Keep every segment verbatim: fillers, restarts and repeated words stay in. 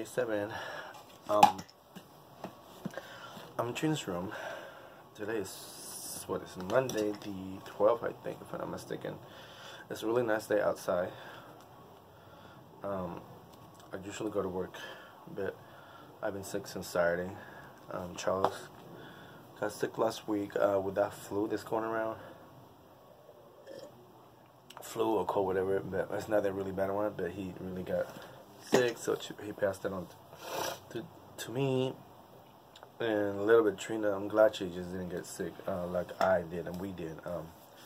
day seven. Um, I'm in Trina's room. Today is, what is it, Monday the twelfth, I think, if I'm not mistaken. It's a really nice day outside. Um, I usually go to work, but I've been sick since Saturday. Um, Charles got sick last week uh, with that flu that's going around. Flu or cold, whatever, but it's not that really bad one, but he really got sick, so he passed it on to, to me and a little bit Trina. I'm glad she just didn't get sick uh, like I did and we did. Um,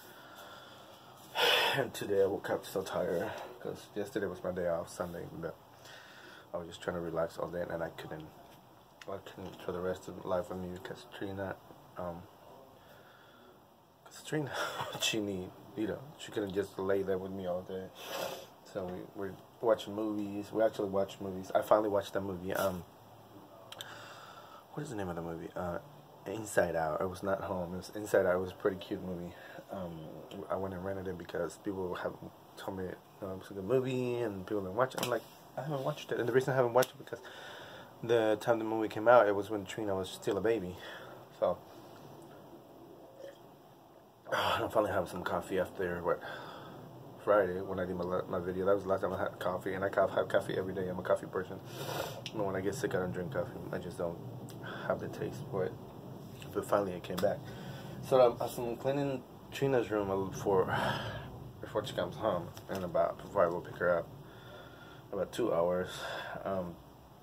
and today I woke up so tired because yesterday was my day off, Sunday, but I was just trying to relax all day and I couldn't. I couldn't for the rest of life with me because Trina, um, because Trina, she need, you know, she couldn't just lay there with me all day. So we we're watching movies. We actually watch movies. I finally watched that movie. Um, what is the name of the movie? Uh, Inside Out. It was not home. It was Inside Out. It was a pretty cute movie. Um, I went and rented it because people have told me you know, it was a good movie and people didn't watch it. I'm like, I haven't watched it, and the reason I haven't watched it because the time the movie came out, it was when Trina was still a baby. So I finally have some coffee after what Friday when I did my my video. That was the last time I had coffee, and I have coffee every day. I'm a coffee person. But when I get sick, I don't drink coffee. I just don't have the taste for it. But finally, it came back. So um, I'm cleaning Trina's room for before she comes home, and about before I will pick her up, about two hours. Um,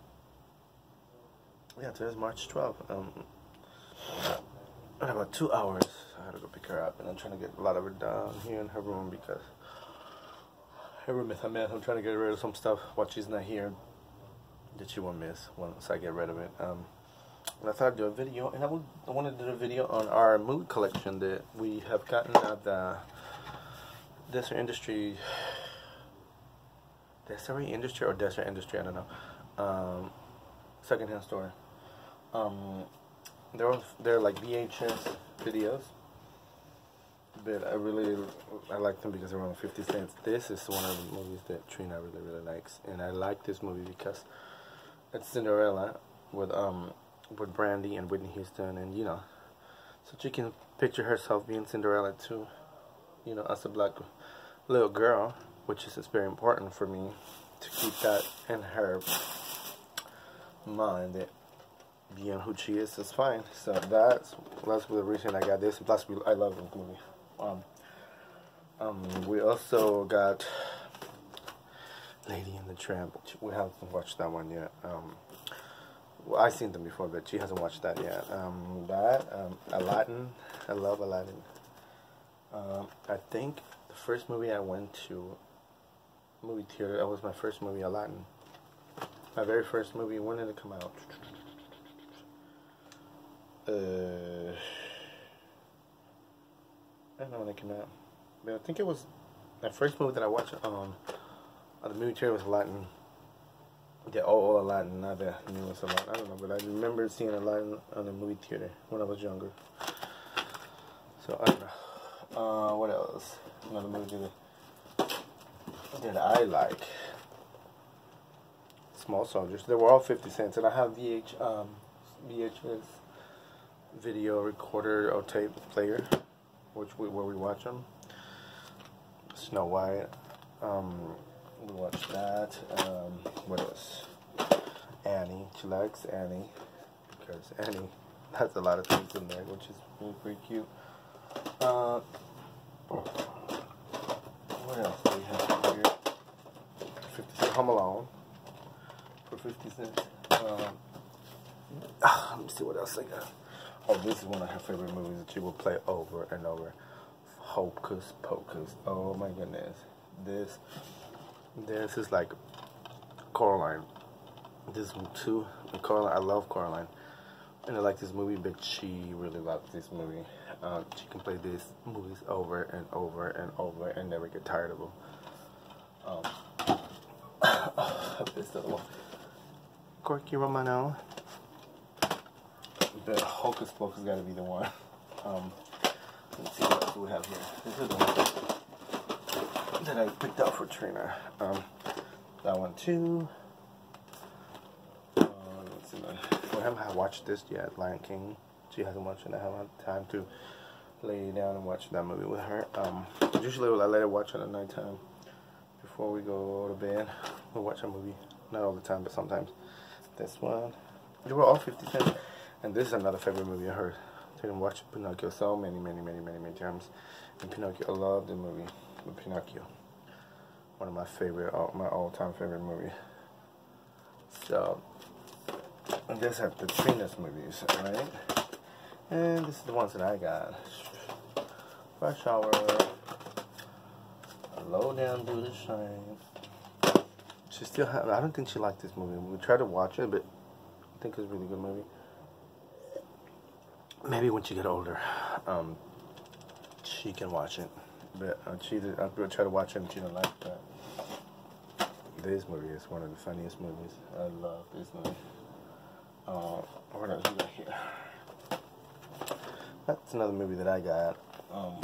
yeah, today's March twelfth. Um, in about two hours, I had to go pick her up, and I'm trying to get a lot of her done here in her room because her room is a mess. I'm trying to get rid of some stuff while she's not here that she won't miss once I get rid of it. Um, and I thought I'd do a video, and I, would, I wanted to do a video on our movie collection that we have gotten at the Desert Industry, Desert Industry or Desert Industry, I don't know, um, secondhand store. Um, they're they're like V H S videos, but I really I like them because they're only fifty cents. This is one of the movies that Trina really really likes, and I like this movie because it's Cinderella with um with Brandy and Whitney Houston, and you know, so she can picture herself being Cinderella too, you know, as a black little girl, which is very important for me to keep that in her mind that being who she is is fine. So that's that's the reason I got this. Plus, we, I love this movie. Um, um, we also got Lady and the Tramp. We haven't watched that one yet. Um, well, I've seen them before, but she hasn't watched that yet. Um, that um, Aladdin. I love Aladdin. Um, I think the first movie I went to movie theater. That was my first movie, Aladdin. My very first movie. When did it come out? Uh, I don't know when it came out, but I think it was my first movie that I watched um, on the movie theater was Aladdin. The old Aladdin, not the newest Aladdin. I don't know, but I remember seeing Aladdin on the movie theater when I was younger. So I don't know. Uh, what else? Another movie that, that I like. Small Soldiers. They were all fifty cents, and I have V H um, V H S video recorder or tape player, which we, where we watch them. Snow White. Um, we watched that. Um, what else? Annie. She likes Annie because Annie has a lot of things in there, which is really pretty cute. Uh, what else do we have here? fifty cents. Home Alone for fifty cents. Um, ah, let me see what else I got. Oh, this is one of her favorite movies that she will play over and over. Hocus Pocus. Oh my goodness. This this is like Coraline. This one too. And Coraline, I love Coraline. And I like this movie, but she really loves this movie. Um, she can play these movies over and over and over and never get tired of them. Um, this little one. Corky Romano. The Hocus Pocus got to be the one. Um, let's see what else we have here. This is the one that I picked out for Trina. Um, that one too. we haven't watched this yet, Lion King. She hasn't watched it. I haven't had time to lay down and watch that movie with her. Um, usually I let her watch it at night time before we go to bed. We'll watch a movie, not all the time, but sometimes. This one, they were all fifty cents, and this is another favorite movie of hers. I didn't watch Pinocchio so many, many, many, many, many times. And Pinocchio, I love the movie with Pinocchio. One of my favorite, my all-time favorite movie. So, and this has the Trina's movies, right? And this is the ones that I got. Rush Hour, Low Down Due to Shine. She still have, I don't think she liked this movie. We tried to watch it, but I think it's a really good movie. Maybe when she get older, um, she can watch it. But uh, she did, I tried to watch it and she didn't like that. This movie is one of the funniest movies. I love this movie. Uh, what else we got here? That's another movie that I got. Um,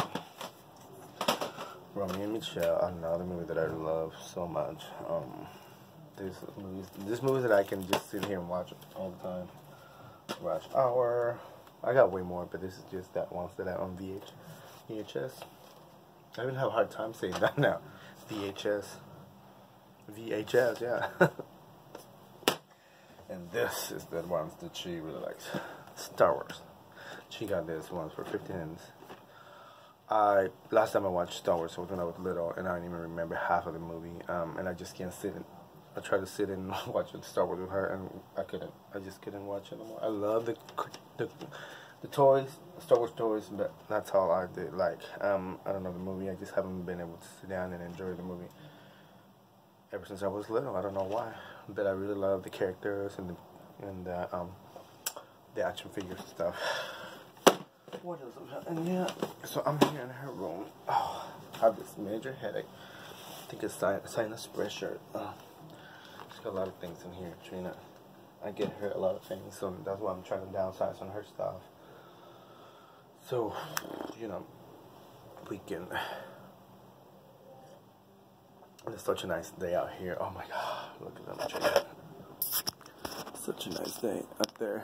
Romeo and Michelle, another movie that I love so much. Um, this movies, this movie that I can just sit here and watch all the time. Rush Hour. I got way more, but this is just that ones that I on V H S. I even have a hard time saying that now. V H S. V H S, yeah. And this is the ones that she really likes. Star Wars. She got this one for fifty cents. I last time I watched Star Wars was when I was little, and I don't even remember half of the movie. Um, and I just can't sit in. I tried to sit and watch Star Wars with her, and I couldn't. I just couldn't watch it anymore. I love the the the toys, Star Wars toys, but that's all I did. Like, um, I don't know the movie. I just haven't been able to sit down and enjoy the movie ever since I was little. I don't know why, but I really love the characters and the and the, um the action figures and stuff. What else? And yeah, so I'm here in her room. Oh, I have this major headache. I think it's sinus pressure. Oh, she's got a lot of things in here, Trina. I get her a lot of things, so that's why I'm trying to downsize on her stuff. So, you know, we can. It's such a nice day out here. Oh my God, look at that tree. Such a nice day up there.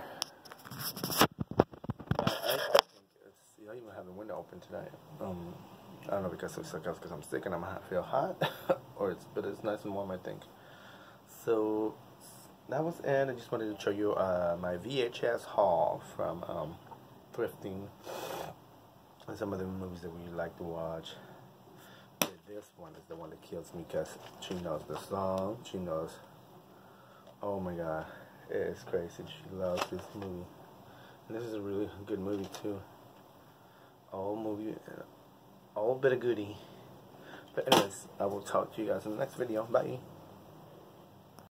I, I think it's, I even have the window open tonight. Um, I don't know because it's because I'm sick and I'm feel hot, or it's but it's nice and warm, I think. So that was it. I just wanted to show you uh, my V H S haul from um, thrifting and some of the movies that we like to watch. This one is the one that kills me because she knows the song. She knows. Oh my God, it's crazy. She loves this movie, and this is a really good movie too. Old movie, old bit of goodie. But anyways, I will talk to you guys in the next video. Bye.